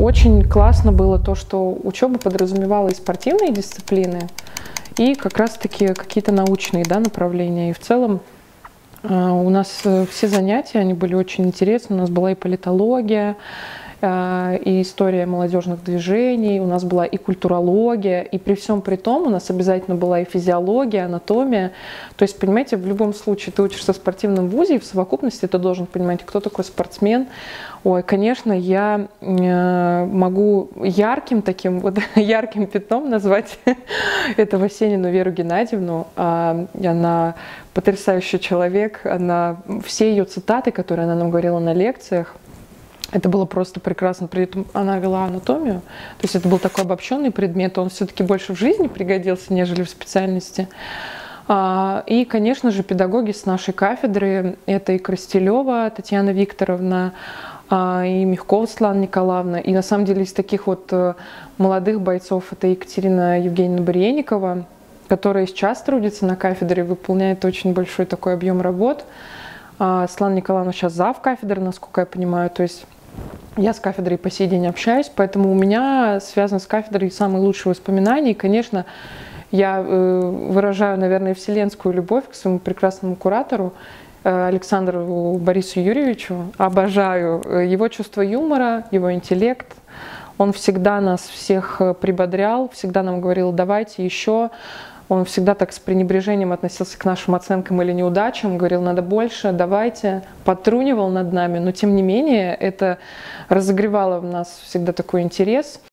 Очень классно было то, что учеба подразумевала и спортивные дисциплины, и как раз-таки какие-то научные, да, направления. И в целом у нас все занятия, они были очень интересны. У нас была и политология, и история молодежных движений, у нас была и культурология, и при всем при том у нас обязательно была и физиология, анатомия. То есть, понимаете, в любом случае ты учишься в спортивном вузе, и в совокупности ты должен понимать, кто такой спортсмен. Ой, конечно, я могу ярким таким, вот ярким пятном назвать это Васенину Веру Геннадьевну. Она потрясающий человек, все ее цитаты, которые она нам говорила на лекциях, это было просто прекрасно. При этом она вела анатомию, то есть это был такой обобщенный предмет, он все-таки больше в жизни пригодился, нежели в специальности. И, конечно же, педагоги с нашей кафедры, это и Крастелева Татьяна Викторовна, и Мягкова Светлана Николаевна, и на самом деле из таких вот молодых бойцов это Екатерина Евгеньевна Барьеникова, которая сейчас трудится на кафедре, выполняет очень большой такой объем работ. Светлана Николаевна сейчас зав кафедры, насколько я понимаю, то есть я с кафедрой по сей день общаюсь, поэтому у меня связано с кафедрой самые лучшие воспоминания. И, конечно, я выражаю, наверное, вселенскую любовь к своему прекрасному куратору Александру Борису Юрьевичу. Обожаю его чувство юмора, его интеллект. Он всегда нас всех прибодрял, всегда нам говорил: давайте еще. Он всегда так с пренебрежением относился к нашим оценкам или неудачам, говорил: надо больше, давайте, подтрунивал над нами, но тем не менее это разогревало в нас всегда такой интерес.